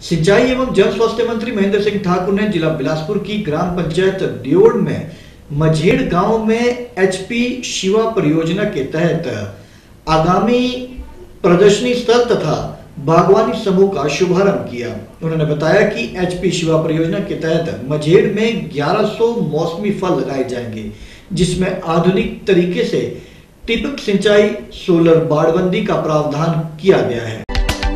सिंचाई एवं जन स्वास्थ्य मंत्री महेंद्र सिंह ठाकुर ने जिला बिलासपुर की ग्राम पंचायत ड्योड़ में मझेड़ गांव में एचपी शिवा परियोजना के तहत आगामी प्रदर्शनी स्थल तथा बागवानी समूह का शुभारंभ किया। उन्होंने बताया कि एचपी शिवा परियोजना के तहत मझेड़ में 1100 मौसमी फल लगाए जाएंगे, जिसमें आधुनिक तरीके से टिपक सिंचाई, सोलर बाड़बंदी का प्रावधान किया गया है।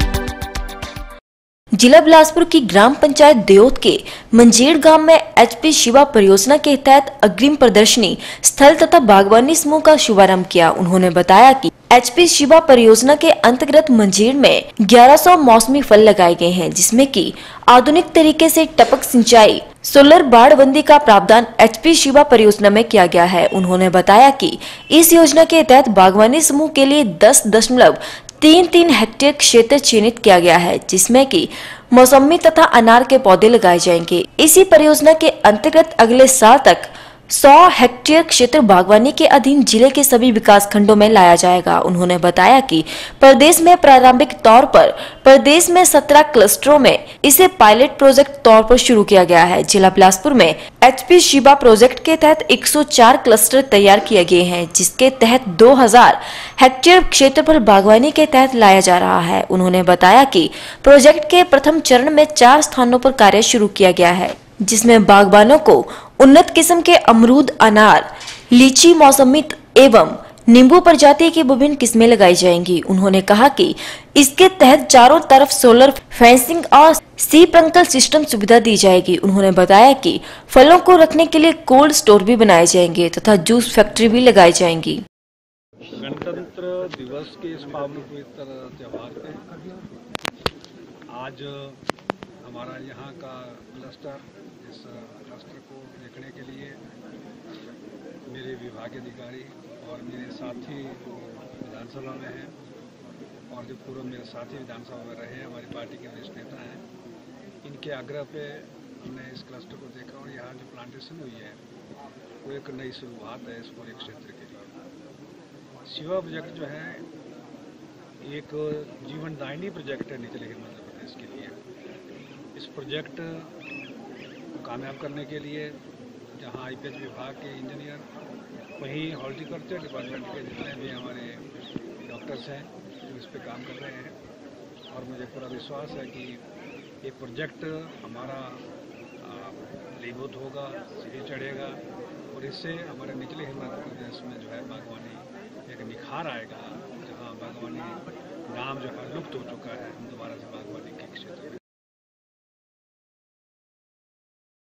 जिला बिलासपुर की ग्राम पंचायत ड्योड़ के मंझेड़ गांव में एचपी शिवा परियोजना के तहत अग्रिम प्रदर्शनी स्थल तथा बागवानी समूह का शुभारंभ किया। उन्होंने बताया कि एचपी शिवा परियोजना के अंतर्गत मंझेड़ में 1100 मौसमी फल लगाए गए हैं, जिसमें कि आधुनिक तरीके से टपक सिंचाई, सोलर बाड़बंदी का प्रावधान एचपी शिवा परियोजना में किया गया है। उन्होंने बताया कि इस योजना के तहत बागवानी समूह के लिए 10.33 हेक्टेयर क्षेत्र चयनित किया गया है, जिसमें कि मौसमी तथा अनार के पौधे लगाए जाएंगे। इसी परियोजना के अंतर्गत अगले साल तक 100 हेक्टेयर क्षेत्र बागवानी के अधीन जिले के सभी विकास खंडों में लाया जाएगा। उन्होंने बताया कि प्रदेश में प्रारंभिक तौर पर प्रदेश में 17 क्लस्टरों में इसे पायलट प्रोजेक्ट तौर पर शुरू किया गया है। जिला बिलासपुर में एचपी शिवा प्रोजेक्ट के तहत 104 क्लस्टर तैयार किए गए हैं, जिसके तहत 2000 हेक्टेयर क्षेत्र पर बागवानी के तहत लाया जा रहा है। उन्होंने बताया कि प्रोजेक्ट के प्रथम चरण में 4 स्थानों पर कार्य शुरू किया गया है, जिसमें बागबानों को उन्नत किस्म के अमरूद, अनार, लीची, मौसमी एवं नींबू प्रजाति की विभिन्न किस्में लगाई जाएंगी। उन्होंने कहा कि इसके तहत चारों तरफ सोलर फेंसिंग और सी प्रिंकलर सिस्टम सुविधा दी जाएगी। उन्होंने बताया कि फलों को रखने के लिए कोल्ड स्टोर भी बनाए जाएंगे तथा जूस फैक्ट्री भी लगाई जाएंगी। गणतंत्र दिवस के इस पावन पवित्र त्योहार पे आज हमारा यहाँ का क्लस्टर, इस क्लस्टर को देखने के लिए मेरे विभागीय अधिकारी और मेरे साथी विधानसभा में हैं और जो पूर्व मेरे साथी विधानसभा में रहे हैं, हमारी पार्टी के वरिष्ठ नेता हैं, इनके आग्रह पे हमने इस क्लस्टर को देखा और यहाँ जो प्लांटेशन हुई है वो एक नई शुरुआत है इस पूरे क्षेत्र के लिए। शिवा प्रोजेक्ट जो है एक जीवनदायिनी प्रोजेक्ट है निचले मध्य प्रदेश के लिए। इस प्रोजेक्ट को कामयाब करने के लिए जहां आईपीएच विभाग के इंजीनियर, वहीं हॉर्टिकल्चर डिपार्टमेंट के जितने भी हमारे डॉक्टर्स हैं जो इस पे काम कर रहे हैं, और मुझे पूरा विश्वास है कि ये प्रोजेक्ट हमारा मजबूत होगा, सीढ़ी चढ़ेगा और इससे हमारे निचले हिमाचल प्रदेश में जो है बागवानी एक निखार आएगा। जहाँ बागवानी नाम जो है लुप्त हो चुका है, हम दोबारा से बागवानी के क्षेत्र